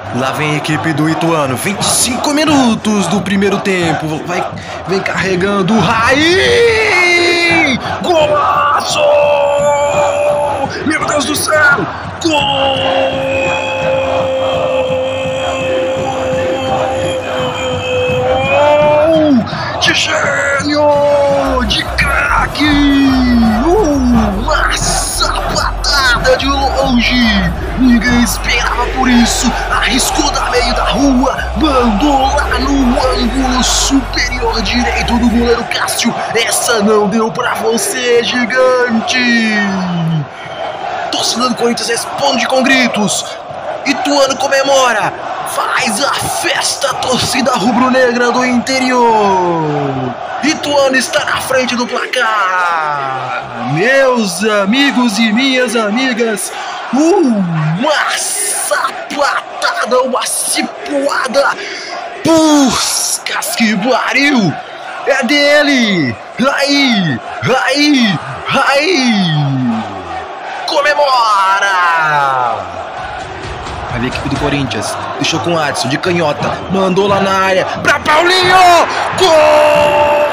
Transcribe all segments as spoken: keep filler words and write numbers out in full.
Lá vem a equipe do Ituano, vinte e cinco minutos do primeiro tempo, vai, vem carregando o Raí! Golaço! Meu Deus do céu! Gol! De gênio! De craque! Uma sapatada de longe! Ninguém esperava por isso! Arriscou da meio da rua, mandou lá no ângulo superior direito do goleiro Cássio. Essa não deu pra você, gigante! Torcida do Corinthians responde com gritos. Ituano comemora, faz a festa, torcida rubro-negra do interior. Ituano está na frente do placar. Meus amigos e minhas amigas, uma sapatada, uma cipuada, puscas que pariu, é dele, Raí, Raí, Raí, comemora! Vai ver a equipe do Corinthians, deixou com o Adson, de canhota, mandou lá na área, pra Paulinho, gol!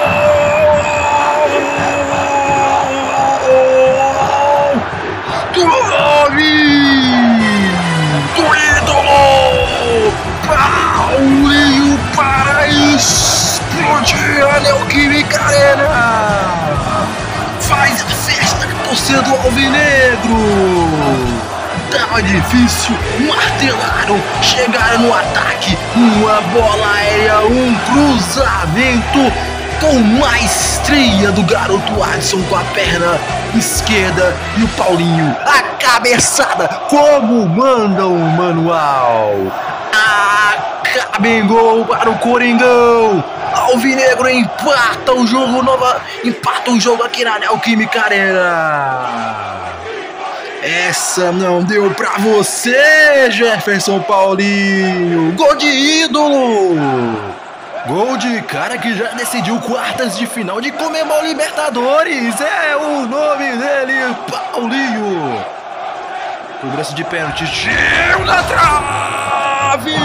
Paulinho para explodir a Neoquímica Arena. Faz a festa que torcida do Alvinegro. Tava difícil, martelaram, chegaram no ataque. Uma bola aérea, um cruzamento com maestria do garoto Adson com a perna esquerda e o Paulinho. A cabeçada, como manda o manual. Acaba em gol para o Coringão. Alvinegro empata o jogo, nova, empata o jogo aqui na Neoquímica Arena. Essa não deu pra você, Jefferson Paulinho. Gol de ídolo. Gol de cara que já decidiu quartas de final de Conmebol Libertadores. É o nome dele, Paulinho. Cobrança de pênalti, giro na trave.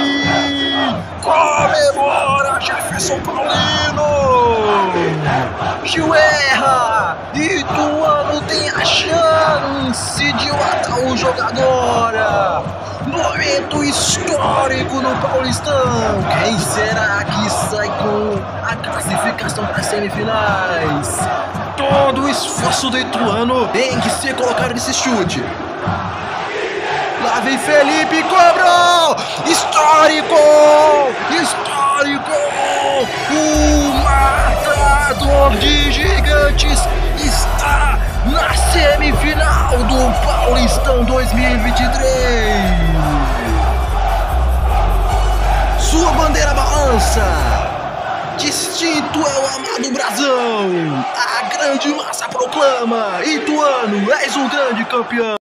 Comemora Jefferson Paulino. Gil erra. Ituano tem a chance de matar o jogador. Momento histórico no Paulistão. Quem será que sai com a classificação para as semifinais? Todo o esforço do Ituano tem que ser colocado nesse chute. Lá vem Felipe, cobrou! Histórico! Histórico! O matador de gigantes está na semifinal do Paulistão dois mil e vinte e três. Sua bandeira balança. Distinto é o amado brasão. A grande massa proclama: Ituano, és um grande campeão.